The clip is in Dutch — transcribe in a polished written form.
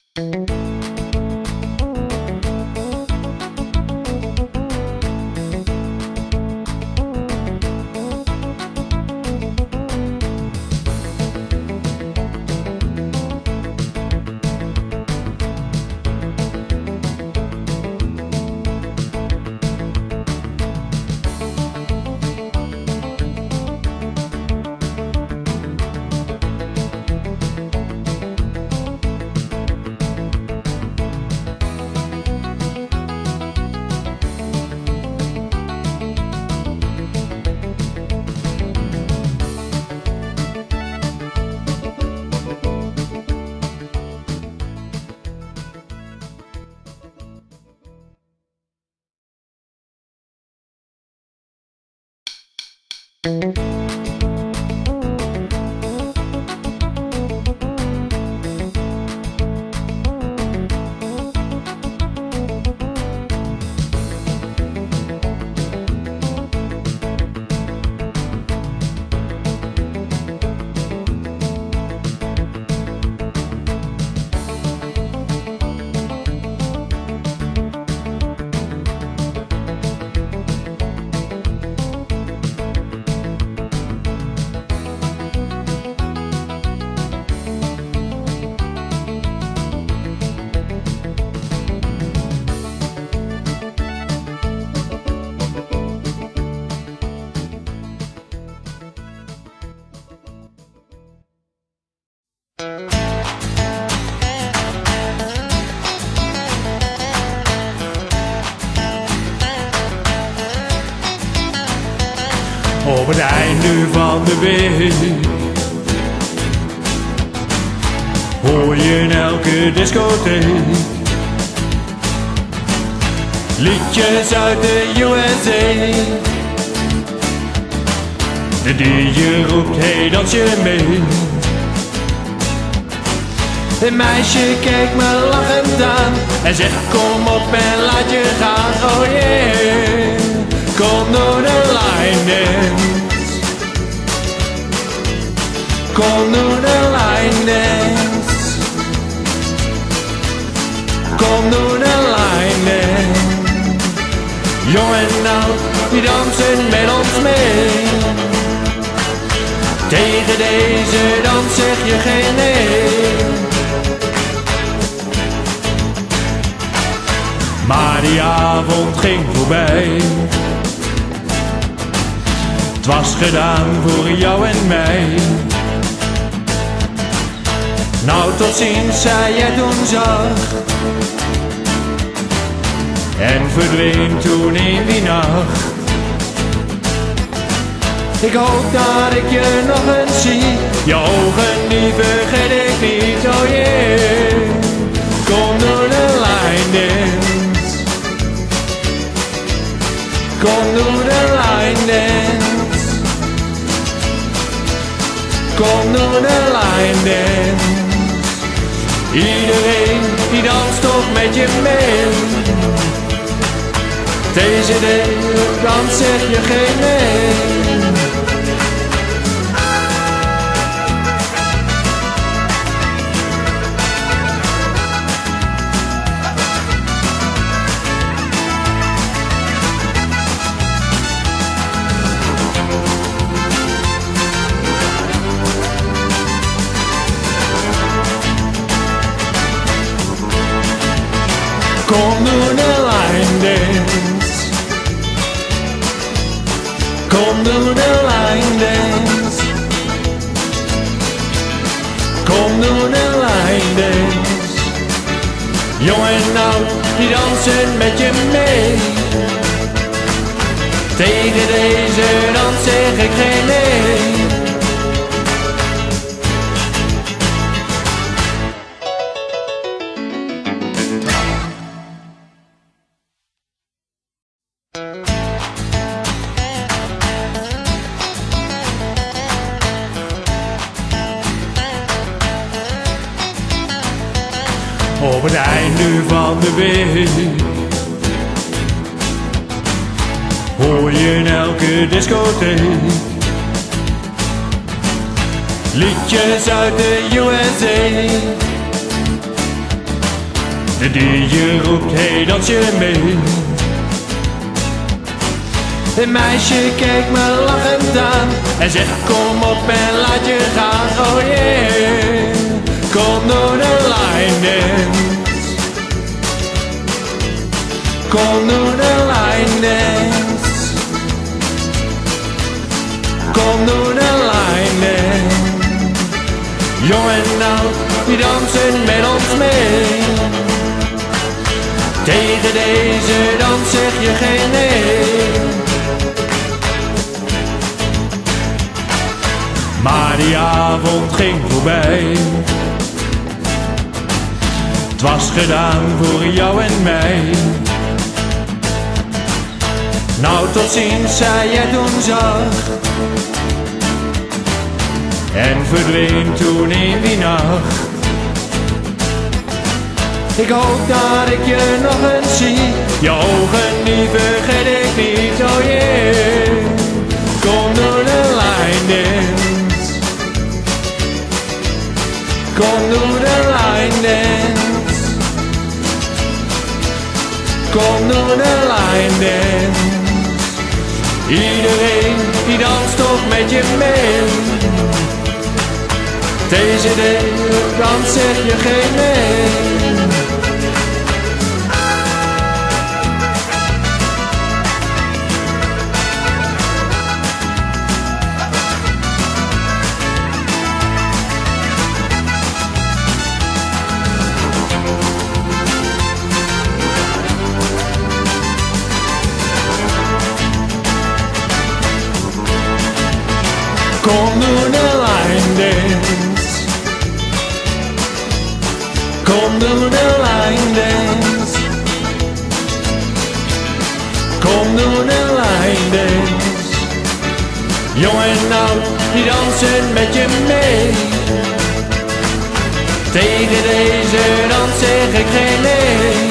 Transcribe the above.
Op het einde van de week hoor je in elke discotheek liedjes uit de USA. De DJ roept, hey, dans je mee. Een meisje kijkt me lachend aan en zegt, kom op en laat je gaan. Oh yeah, kom door de Linedance. Kom door de Linedance. Kom door de Linedance. Jong en oud, die dansen met ons mee. Tegen deze, dan zeg je geen nee. Maar die avond ging voorbij. Het was gedaan voor jou en mij. Nou tot ziens, zei jij toen zacht. En verdween toen in die nacht. Ik hoop dat ik je nog eens zie. Je ogen die vergeet ik niet. Oh yeah, kom door de Linedance. Kom door de Linedance. Kom door de Linedance. Iedereen die danst toch met je mee. Deze, dan zeg je geen nee. Kom door de Linedance. Kom door de Linedance. Kom door de Linedance. Jong en oud, die dansen met je mee. Tegen deze, dan zeg ik geen nee. Op het einde van de week hoor je in elke discotheek liedjes uit de USA. Die je roept, hey, dans je mee. Een meisje keek me lachend aan en zegt kom op en laat je gaan, oh yeah. Kom door de Linedance. Kom door de Linedance. Kom door de Linedance. Jong en oud, die dansen met ons mee. Tegen deze dans zeg je geen nee. Maar die avond ging voorbij. Het was gedaan voor jou en mij. Nou tot ziens, zei jij toen zacht. En verdween toen in die nacht. Ik hoop dat ik je nog eens zie. Je ogen die vergeet ik niet, oh yeah. Kom door de Linedance. Kom door de Linedance. Kom door de Linedance. Iedereen die danst toch met je mee. Deze dans zeg je geen nee. Kom door de Linedance. Kom door de Linedance. Kom door de Linedance. Jong en oud, die dansen met je mee. Tegen deze dans zeg ik geen nee.